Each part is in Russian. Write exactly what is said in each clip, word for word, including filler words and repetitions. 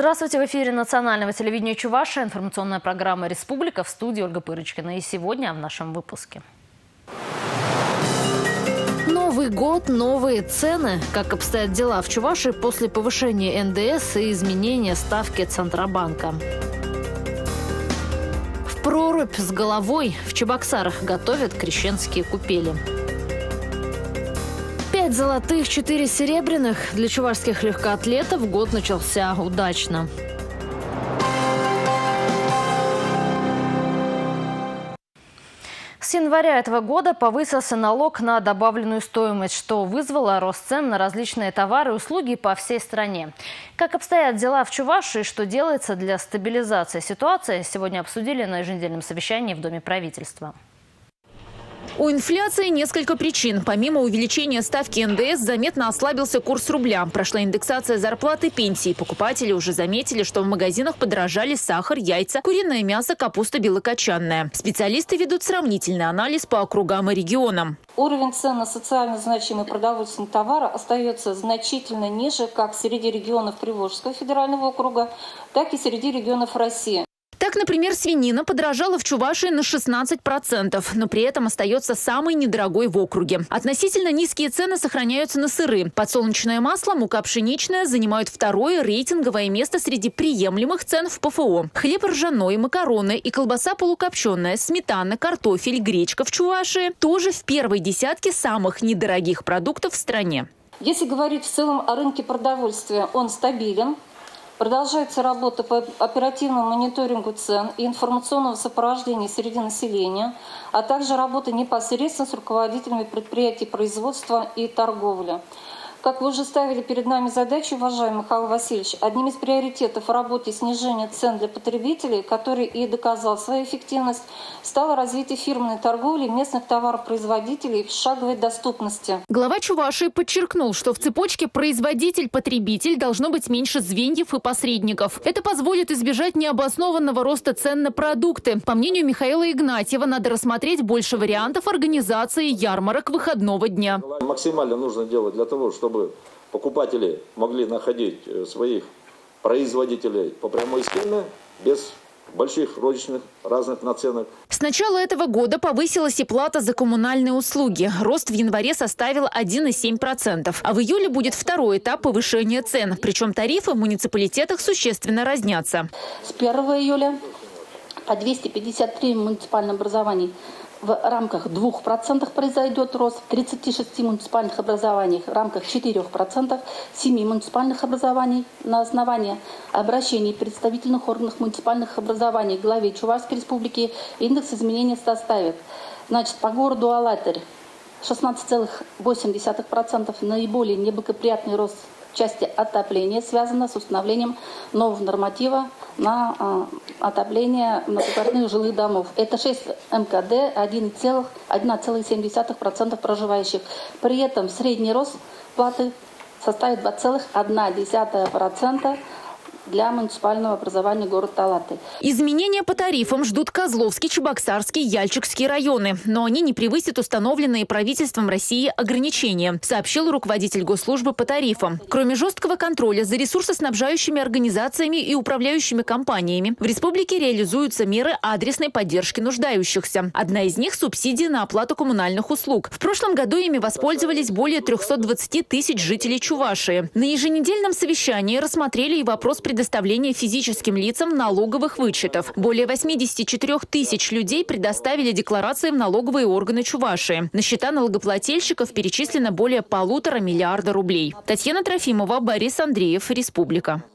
Здравствуйте! В эфире национального телевидения Чувашия информационная программа «Республика», в студии Ольга Пырочкина. И сегодня в нашем выпуске. Новый год, новые цены. Как обстоят дела в Чувашии после повышения эн дэ эс и изменения ставки Центробанка. В прорубь с головой в Чебоксарах готовят крещенские купели. Пять золотых, четыре серебряных. Для чувашских легкоатлетов год начался удачно. С января этого года повысился налог на добавленную стоимость, что вызвало рост цен на различные товары и услуги по всей стране. Как обстоят дела в Чувашии и что делается для стабилизации ситуации, сегодня обсудили на еженедельном совещании в Доме правительства. У инфляции несколько причин. Помимо увеличения ставки эн дэ эс заметно ослабился курс рубля. Прошла индексация зарплат и пенсий. Покупатели уже заметили, что в магазинах подорожали сахар, яйца, куриное мясо, капуста белокочанная. Специалисты ведут сравнительный анализ по округам и регионам. Уровень цен на социально значимые продовольственные товары остается значительно ниже как среди регионов Приволжского федерального округа, так и среди регионов России. Так, например, свинина подорожала в Чувашии на шестнадцать процентов, но при этом остается самой недорогой в округе. Относительно низкие цены сохраняются на сыры. Подсолнечное масло, мука пшеничная занимают второе рейтинговое место среди приемлемых цен в пэ эф о. Хлеб ржаной, макароны и колбаса полукопченая, сметана, картофель, гречка в Чувашии тоже в первой десятке самых недорогих продуктов в стране. Если говорить в целом о рынке продовольствия, он стабилен. Продолжается работа по оперативному мониторингу цен и информационного сопровождения среди населения, а также работа непосредственно с руководителями предприятий производства и торговли. Как вы уже ставили перед нами задачу, уважаемый Михаил Васильевич, одним из приоритетов в работе снижения цен для потребителей, который и доказал свою эффективность, стало развитие фирменной торговли местных товаропроизводителей в шаговой доступности. Глава Чувашии подчеркнул, что в цепочке производитель-потребитель должно быть меньше звеньев и посредников. Это позволит избежать необоснованного роста цен на продукты. По мнению Михаила Игнатьева, надо рассмотреть больше вариантов организации ярмарок выходного дня. Максимально нужно делать для того, чтобы чтобы покупатели могли находить своих производителей по прямой схеме без больших розничных разных наценок. С начала этого года повысилась и плата за коммунальные услуги. Рост в январе составил один и семь десятых процента. А в июле будет второй этап повышения цен. Причем тарифы в муниципалитетах существенно разнятся. С первого июля по двести пятьдесят три муниципальных образований в рамках двух процентов произойдет рост, в тридцати шести муниципальных образованиях в рамках четырёх процентов, семи муниципальных образований на основании обращений представительных органов муниципальных образований к главе Чувашской республики индекс изменения составит. Значит, по городу Алатырь шестнадцать целых восемь десятых процента наиболее неблагоприятный рост в части отопления связано с установлением нового норматива на а, отопление многоквартирных жилых домов. Это шесть эм ка дэ, один целых семь десятых процента проживающих. При этом средний рост платы составит два целых одна десятая процента для муниципального образования города Алатырь. Изменения по тарифам ждут Козловский, Чебоксарский, Яльчикский районы. Но они не превысят установленные правительством России ограничения, сообщил руководитель госслужбы по тарифам. Кроме жесткого контроля за ресурсоснабжающими организациями и управляющими компаниями, в республике реализуются меры адресной поддержки нуждающихся. Одна из них – субсидии на оплату коммунальных услуг. В прошлом году ими воспользовались более трёхсот двадцати тысяч жителей Чувашии. На еженедельном совещании рассмотрели и вопрос предоставления физическим лицам налоговых вычетов. Более восьмидесяти четырёх тысяч людей предоставили декларации в налоговые органы Чувашии. На счета налогоплательщиков перечислено более полутора миллиарда рублей. Татьяна Трофимова, Борис Андреев, Республика.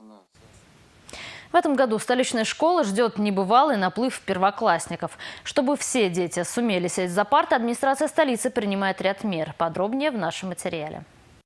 В этом году столичная школа ждет небывалый наплыв первоклассников. Чтобы все дети сумели сесть за парты, администрация столицы принимает ряд мер. Подробнее в нашем материале.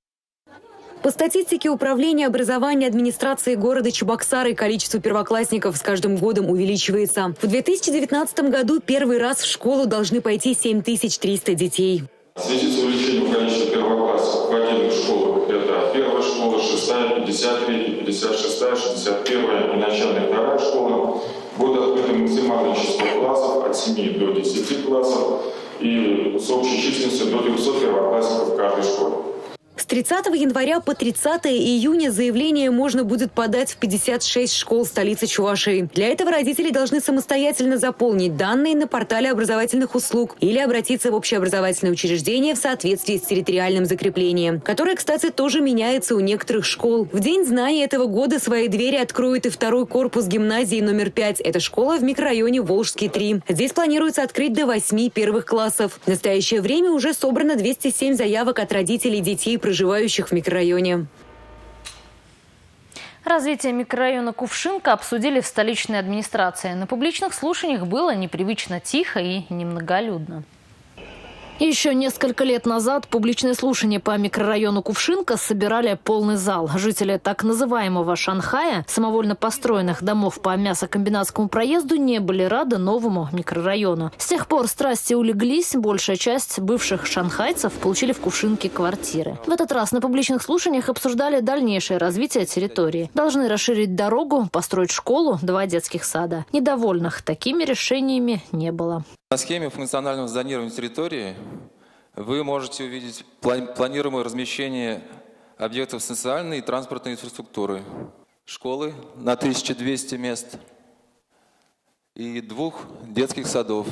По статистике Управления образования администрации города Чебоксары количество первоклассников с каждым годом увеличивается. В две тысячи девятнадцатом году первый раз в школу должны пойти семь тысяч триста детей. В связи с увеличением количества первоклассов в отдельных школах, это первая школа, шестая, пятьдесят третья, пятьдесят шестая, шестьдесят первая и начальная вторая школа, будет открыто максимальное число классов от семи до десяти классов и с общей численностью до двухсот первоклассников в каждой школе. С тридцатого января по тридцатое июня заявление можно будет подать в пятьдесят шесть школ столицы Чувашии. Для этого родители должны самостоятельно заполнить данные на портале образовательных услуг или обратиться в общеобразовательное учреждение в соответствии с территориальным закреплением, которое, кстати, тоже меняется у некоторых школ. В День знаний этого года свои двери откроет и второй корпус гимназии номер пять. Это школа в микрорайоне Волжский три. Здесь планируется открыть до восьми первых классов. В настоящее время уже собрано двести семь заявок от родителей детей, проживающих в микрорайоне. Развитие микрорайона Кувшинка обсудили в столичной администрации. На публичных слушаниях было непривычно тихо и немноголюдно. Еще несколько лет назад публичные слушания по микрорайону Кувшинка собирали полный зал. Жители так называемого Шанхая, самовольно построенных домов по мясокомбинатскому проезду, не были рады новому микрорайону. С тех пор страсти улеглись, большая часть бывших шанхайцев получили в Кувшинке квартиры. В этот раз на публичных слушаниях обсуждали дальнейшее развитие территории. Должны расширить дорогу, построить школу, два детских сада. Недовольных такими решениями не было. На схеме функционального зонирования территории вы можете увидеть планируемое размещение объектов социальной и транспортной инфраструктуры, школы на тысячу двести мест и двух детских садов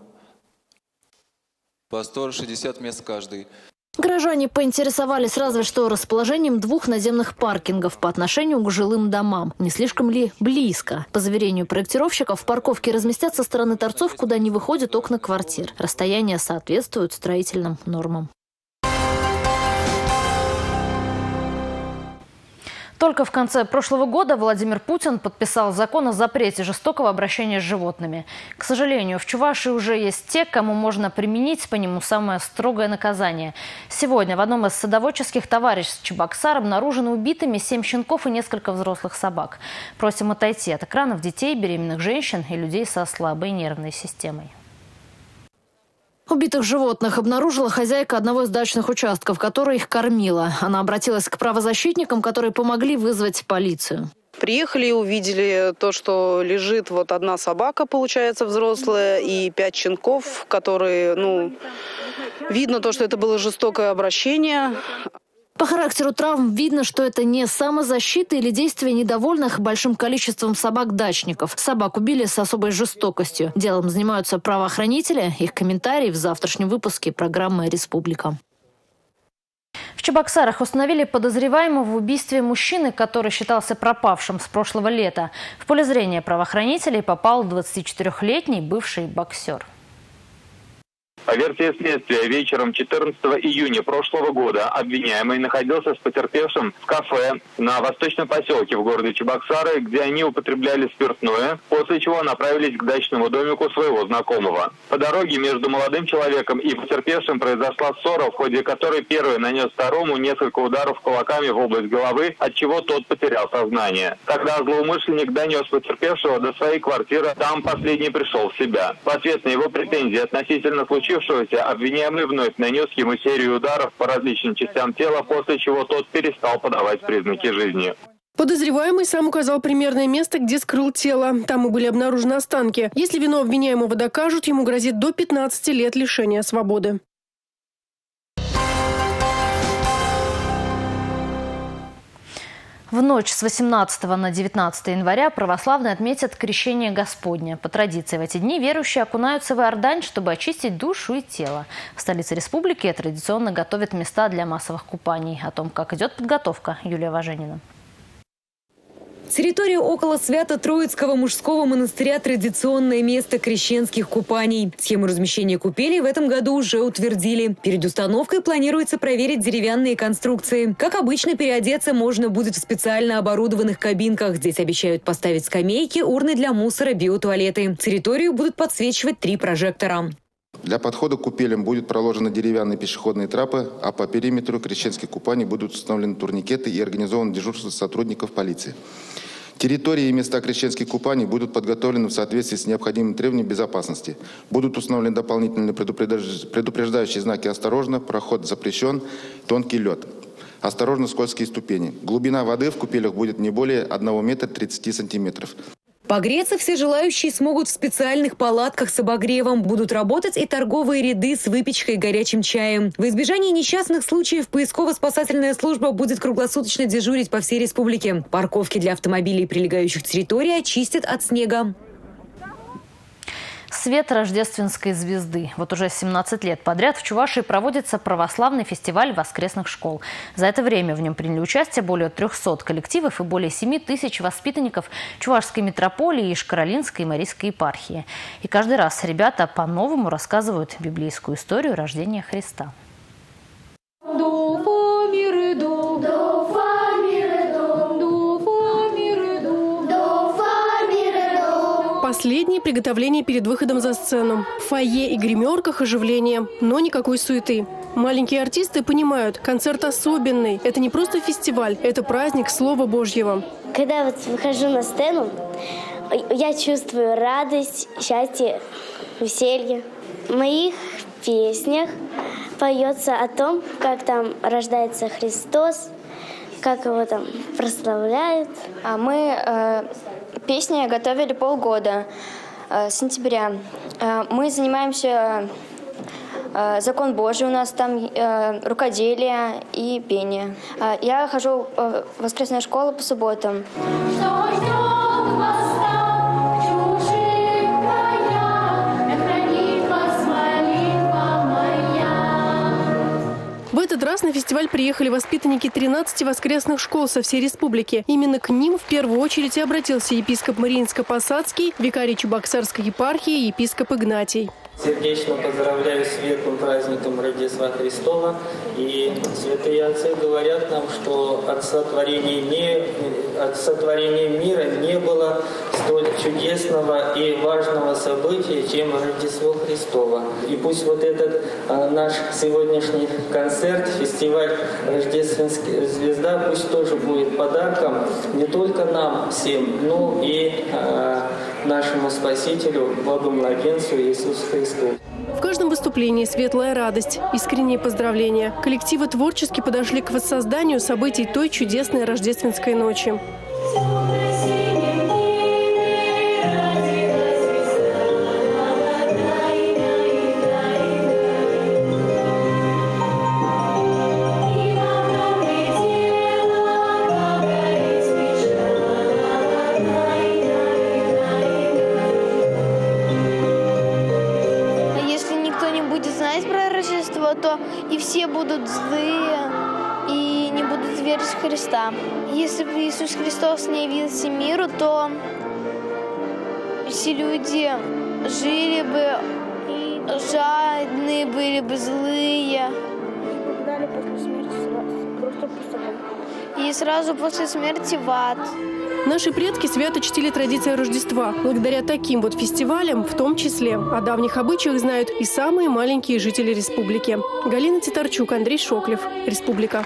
по сто шестьдесят мест каждый. Горожане поинтересовались разве что расположением двух наземных паркингов по отношению к жилым домам. Не слишком ли близко? По заверению проектировщиков, парковки разместят со стороны торцов, куда не выходят окна квартир. Расстояния соответствуют строительным нормам. Только в конце прошлого года Владимир Путин подписал закон о запрете жестокого обращения с животными. К сожалению, в Чувашии уже есть те, кому можно применить по нему самое строгое наказание. Сегодня в одном из садоводческих товариществ Чебоксар обнаружены убитыми семь щенков и несколько взрослых собак. Просим отойти от экранов детей, беременных женщин и людей со слабой нервной системой. Убитых животных обнаружила хозяйка одного из дачных участков, которая их кормила. Она обратилась к правозащитникам, которые помогли вызвать полицию. Приехали и увидели то, что лежит вот одна собака, получается, взрослая, и пять щенков, которые, ну, видно то, что это было жестокое обращение. По характеру травм видно, что это не самозащита или действие недовольных большим количеством собак-дачников. Собак убили с особой жестокостью. Делом занимаются правоохранители. Их комментарии в завтрашнем выпуске программы «Республика». В Чебоксарах установили подозреваемого в убийстве мужчины, который считался пропавшим с прошлого лета. В поле зрения правоохранителей попал двадцатичетырёхлетний бывший боксер. По версии следствия, вечером четырнадцатого июня прошлого года обвиняемый находился с потерпевшим в кафе на восточном поселке в городе Чебоксары, где они употребляли спиртное, после чего направились к дачному домику своего знакомого. По дороге между молодым человеком и потерпевшим произошла ссора, в ходе которой первый нанес второму несколько ударов кулаками в область головы, отчего тот потерял сознание. Тогда злоумышленник донес потерпевшего до своей квартиры, там последний пришел в себя. В ответ на его претензии относительно случившегося обвиняемый вновь нанес ему серию ударов по различным частям тела, после чего тот перестал подавать признаки жизни. Подозреваемый сам указал примерное место, где скрыл тело. Там и были обнаружены останки. Если вину обвиняемого докажут, ему грозит до пятнадцати лет лишения свободы. В ночь с восемнадцатого на девятнадцатое января православные отметят Крещение Господне. По традиции в эти дни верующие окунаются в Иордань, чтобы очистить душу и тело. В столице республики традиционно готовят места для массовых купаний. О том, как идет подготовка, Юлия Важенина. Территория около Свято-Троицкого мужского монастыря – традиционное место крещенских купаний. Схему размещения купелей в этом году уже утвердили. Перед установкой планируется проверить деревянные конструкции. Как обычно, переодеться можно будет в специально оборудованных кабинках. Здесь обещают поставить скамейки, урны для мусора, биотуалеты. Территорию будут подсвечивать три прожектора. Для подхода к купелям будут проложены деревянные пешеходные трапы, а по периметру крещенских купаний будут установлены турникеты и организовано дежурство сотрудников полиции. Территории и места крещенских купаний будут подготовлены в соответствии с необходимыми требованиями безопасности. Будут установлены дополнительные предупреждающие знаки «Осторожно», «Проход запрещен», «Тонкий лед». «Осторожно, скользкие ступени». Глубина воды в купелях будет не более одного метра тридцати сантиметров. Погреться все желающие смогут в специальных палатках с обогревом. Будут работать и торговые ряды с выпечкой и горячим чаем. В избежании несчастных случаев поисково-спасательная служба будет круглосуточно дежурить по всей республике. Парковки для автомобилей и прилегающих территорий очистят от снега. Свет рождественской звезды. Вот уже семнадцать лет подряд в Чувашии проводится православный фестиваль воскресных школ. За это время в нем приняли участие более трёхсот коллективов и более семи тысяч воспитанников Чувашской митрополии, Ишкаролинской и Марийской епархии. И каждый раз ребята по-новому рассказывают библейскую историю рождения Христа. Последние приготовления перед выходом за сцену. В фойе и гримерках оживление, но никакой суеты. Маленькие артисты понимают, концерт особенный. Это не просто фестиваль, это праздник Слова Божьего. Когда вот выхожу на сцену, я чувствую радость, счастье, веселье. В моих песнях поется о том, как там рождается Христос, как его там прославляют. А мы э, песни готовили полгода, э, с сентября. Э, мы занимаемся э, закон Божий, у нас там э, рукоделие и пение. Э, я хожу в воскресную школу по субботам. В этот раз на фестиваль приехали воспитанники тринадцати воскресных школ со всей республики. Именно к ним в первую очередь и обратился епископ Мариинско-Посадский, викарий Чебоксарской епархии, епископ Игнатий. Сердечно поздравляю с светлым праздником Рождества Христова. И святые отцы говорят нам, что от сотворения, не, от сотворения мира не было столь чудесного и важного события, чем Рождество Христово. И пусть вот этот а, наш сегодняшний концерт, фестиваль «Рождественская звезда», пусть тоже будет подарком не только нам всем, но и а, нашему Спасителю, Богу-младенцу Иисусу Христу. В каждом выступлении светлая радость, искренние поздравления. Коллективы творчески подошли к воссозданию событий той чудесной рождественской ночи. То и все будут злые и не будут верить в Христа. Если бы Иисус Христос не явился миру, то все люди жили бы жадные, были бы злые. И сразу после смерти в ад. Наши предки свято чтили традиции Рождества. Благодаря таким вот фестивалям, в том числе, о давних обычаях знают и самые маленькие жители республики. Галина Титарчук, Андрей Шоклев. Республика.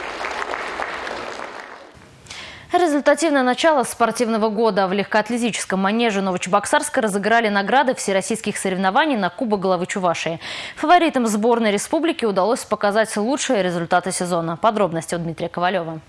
Результативное начало спортивного года. В легкоатлетическом манеже Новочебоксарска разыграли награды всероссийских соревнований на Кубок главы Чувашии. Фаворитам сборной республики удалось показать лучшие результаты сезона. Подробности от Дмитрия Ковалева.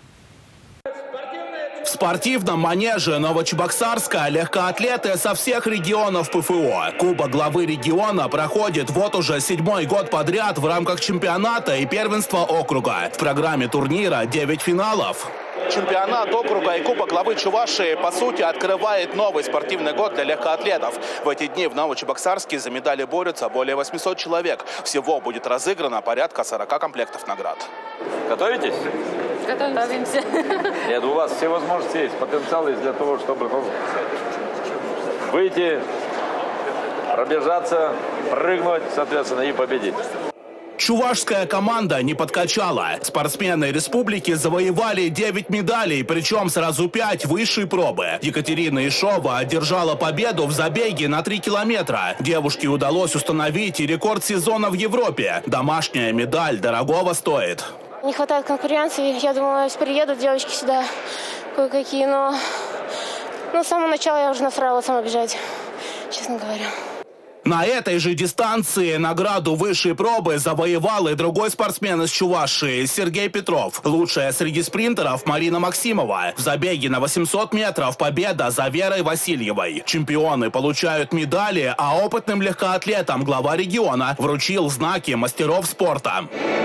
В спортивном манеже Новочебоксарска легкоатлеты со всех регионов ПФО. Кубок главы региона проходит вот уже седьмой год подряд в рамках чемпионата и первенства округа. В программе турнира девять финалов. Чемпионат округа и Кубок главы Чувашии, по сути, открывает новый спортивный год для легкоатлетов. В эти дни в Новочебоксарске за медали борются более восьмисот человек. Всего будет разыграно порядка сорока комплектов наград. Готовитесь? Готовимся. Нет, у вас все возможности есть, потенциал есть для того, чтобы выйти, пробежаться, прыгнуть, соответственно, и победить. Чувашская команда не подкачала. Спортсмены республики завоевали девять медалей, причем сразу пять высшей пробы. Екатерина Ишова одержала победу в забеге на три километра. Девушке удалось установить и рекорд сезона в Европе. Домашняя медаль дорогого стоит. Не хватает конкуренции. Я думала, приедут девочки сюда кое-какие, но... но с самого начала я уже настраивалась сама бежать, честно говоря. На этой же дистанции награду высшей пробы завоевал и другой спортсмен из Чувашии Сергей Петров. Лучшая среди спринтеров Марина Максимова. В забеге на восемьсот метров победа за Верой Васильевой. Чемпионы получают медали, а опытным легкоатлетам глава региона вручил знаки мастеров спорта.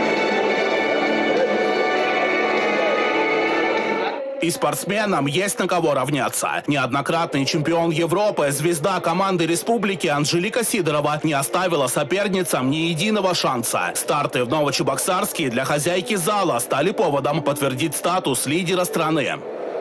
И спортсменам есть на кого равняться. Неоднократный чемпион Европы, звезда команды республики Анжелика Сидорова не оставила соперницам ни единого шанса. Старты в Новочебоксарске для хозяйки зала стали поводом подтвердить статус лидера страны.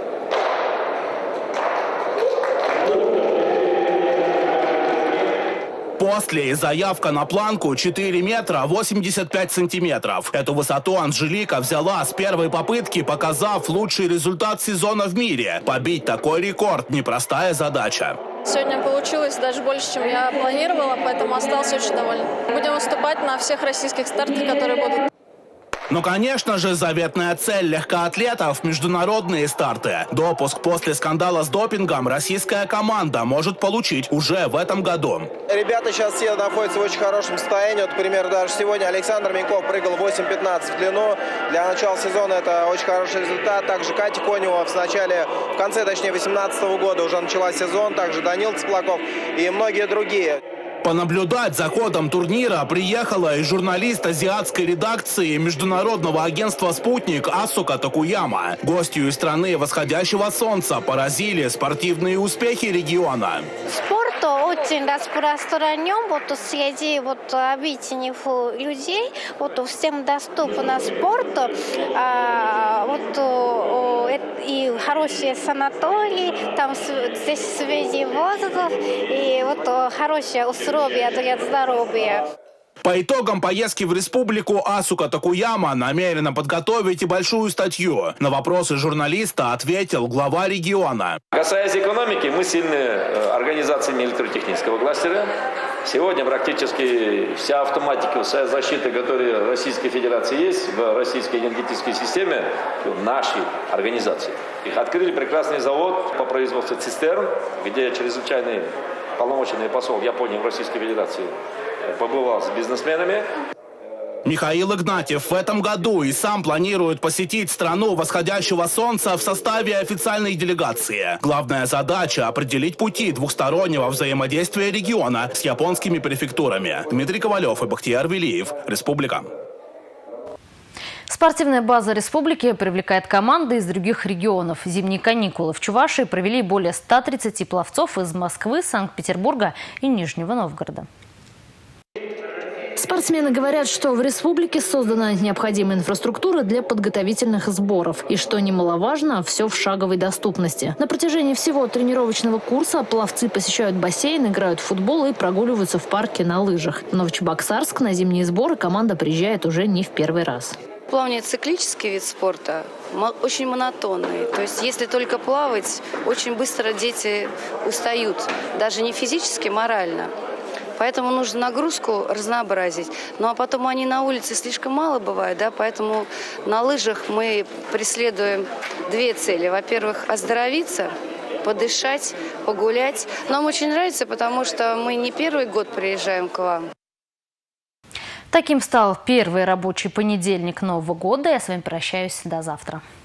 После заявка на планку четыре метра восемьдесят пять сантиметров. Эту высоту Анжелика взяла с первой попытки, показав лучший результат сезона в мире. Побить такой рекорд – непростая задача. Сегодня получилось даже больше, чем я планировала, поэтому осталась очень довольна. Будем выступать на всех российских стартах, которые будут. Но, конечно же, заветная цель легкоатлетов – международные старты. Допуск после скандала с допингом российская команда может получить уже в этом году. Ребята сейчас все находятся в очень хорошем состоянии. Вот, например, даже сегодня Александр Миньков прыгал восемь пятнадцать в длину. Для начала сезона это очень хороший результат. Также Катя Конева в начале, в конце, точнее, две тысячи восемнадцатого года уже начала сезон. Также Данил Цыплаков и многие другие. Понаблюдать за ходом турнира приехала и журналист азиатской редакции международного агентства «Спутник» Асука Такуяма. Гостью из страны восходящего солнца поразили спортивные успехи региона. Спорт очень распространен вот среди вот обычных людей. Вот всем доступен спорт. А, вот и хорошие санатории, там здесь свежий воздух и вот хорошие условия для здоровья. По итогам поездки в республику Асука Такуяма намерена подготовить и большую статью. На вопросы журналиста ответил глава региона. Касаясь экономики, мы сильные организации электротехнического кластера. Сегодня практически вся автоматика, вся защита, которая в Российской Федерации есть, в российской энергетической системе, в нашей организации. Их открыли прекрасный завод по производству цистерн, где чрезвычайный полномоченный посол Японии в Российской Федерации побывал с бизнесменами. Михаил Игнатьев в этом году и сам планирует посетить страну восходящего солнца в составе официальной делегации. Главная задача – определить пути двухстороннего взаимодействия региона с японскими префектурами. Дмитрий Ковалев и Бахтияр Велиев. Республика. Спортивная база республики привлекает команды из других регионов. Зимние каникулы в Чувашии провели более ста тридцати пловцов из Москвы, Санкт-Петербурга и Нижнего Новгорода. Спортсмены говорят, что в республике создана необходимая инфраструктура для подготовительных сборов. И что немаловажно, все в шаговой доступности. На протяжении всего тренировочного курса пловцы посещают бассейн, играют в футбол и прогуливаются в парке на лыжах. В Новочебоксарск на зимние сборы команда приезжает уже не в первый раз. Плавание – циклический вид спорта, очень монотонный. То есть если только плавать, очень быстро дети устают. Даже не физически, морально. Поэтому нужно нагрузку разнообразить. Ну а потом они на улице слишком мало бывает, да, поэтому на лыжах мы преследуем две цели. Во-первых, оздоровиться, подышать, погулять. Нам очень нравится, потому что мы не первый год приезжаем к вам. Таким стал первый рабочий понедельник Нового года. Я с вами прощаюсь. До завтра.